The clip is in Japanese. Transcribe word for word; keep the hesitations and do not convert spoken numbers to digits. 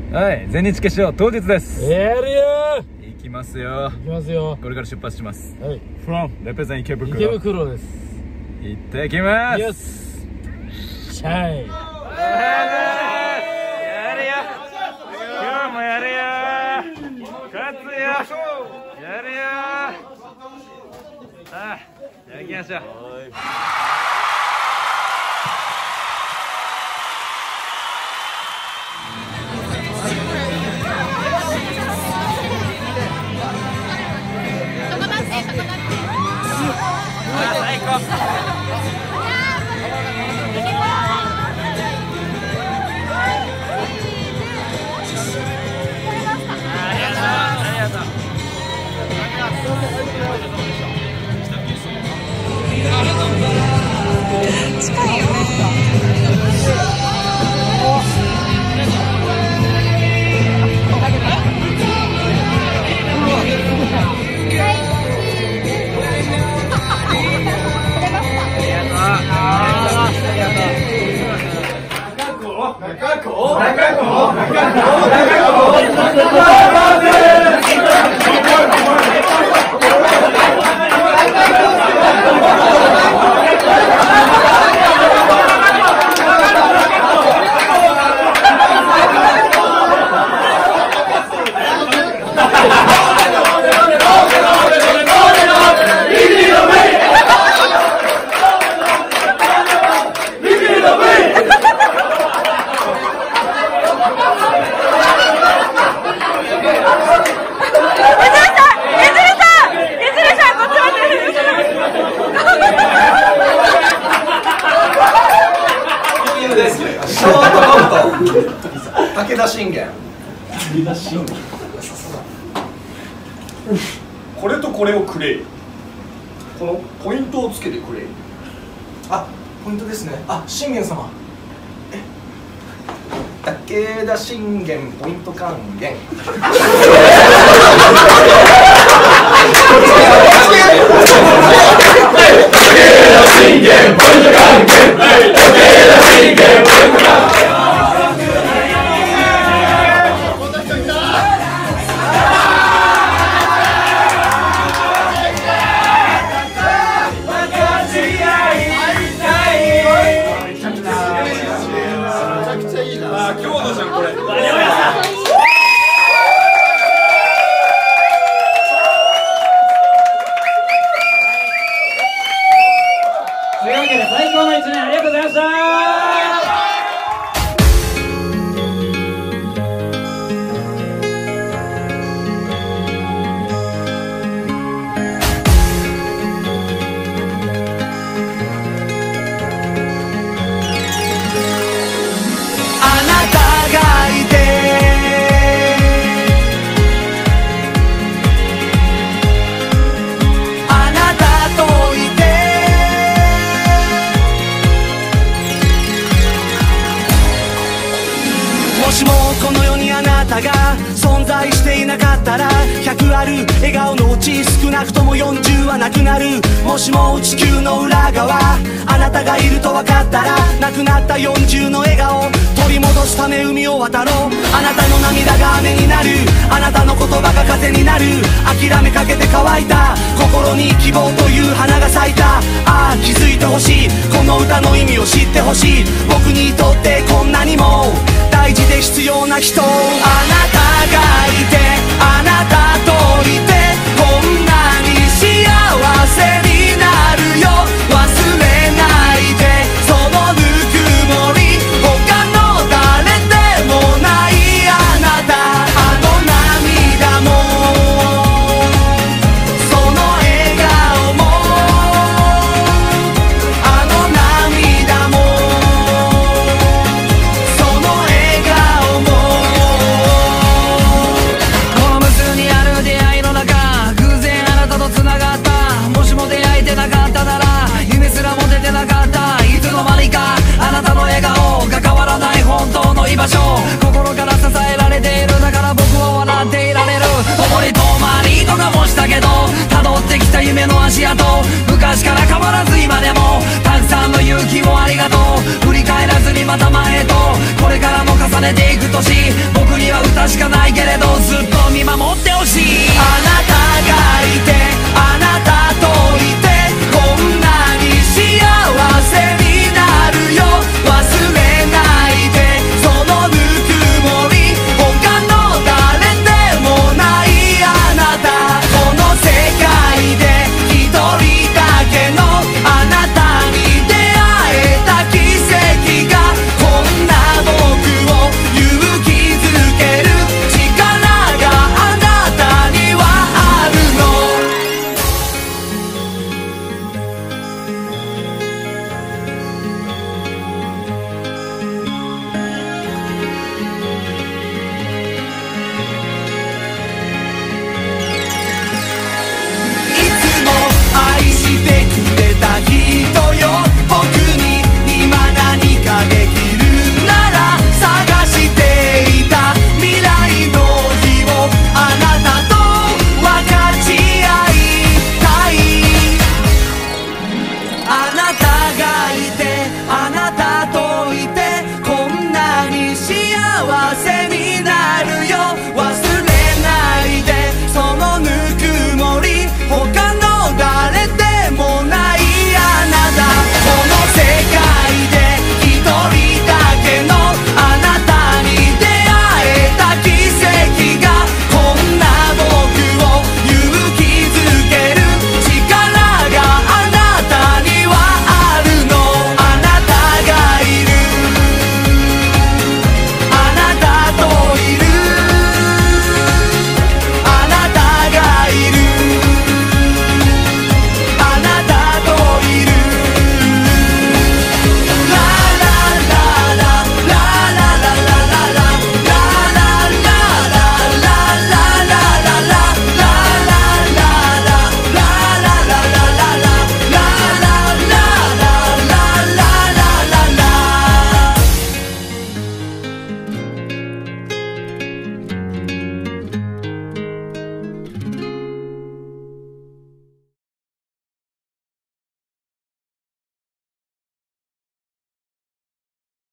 はい、全日決勝当日です。 やるよー。行きますよ。 行きますよ。 これから出発します。 はい。 from レペゼン池袋。 池袋です。 行ってきます。 よし。シャイ。 やるよ。今日もやるよ。勝つよ。やるよ。ああ、じゃあ行きましょう。最高。 近いよね。 ショートコント武田信玄。これとこれをくれ。このポイントをつけてくれ。あ、ポイントですね。あ、信玄様。え、武田信玄ポイント還元。武田信玄ポイント還元。武田信玄ポイント還元。 というわけで最高の一年ありがとうございました。 あなたがいてあなたといてもしもこの世にあなたが存在していなかったらひゃくある笑顔のうち少なくともよんじゅうはなくなる。もしも地球の裏側あなたがいると分かったらなくなったよんじゅうの笑顔取り戻すため海を渡ろう。あなたの涙が雨になる。あなたの言葉が風になる。諦めかけて乾いた心に希望という花が咲いた。ああ気づいてほしい。この歌の意味を知ってほしい。僕にとってこんなにも大事で必要な人。あなたがいてあなたといてこんなに幸せになるよ。忘れないでそのぬくもり。他の誰でもないあなた。あの涙もその笑顔もあの涙もその笑顔もこの無数にある出会いの中偶然あなたと繋がった。もしも出会えてなかったなら夢すらも出てなかった。いつの間にかあなたの笑顔が変わらない本当の居場所。心から支えられている。だから僕は笑っていられる。思い遠回りとかもしたけど辿ってきた夢の足跡昔から変わらず今でもたくさんの勇気をありがとう。振り返らずにまた前へとこれからも重ねていく年僕には確かないけれどずっと見守ってほしい。あ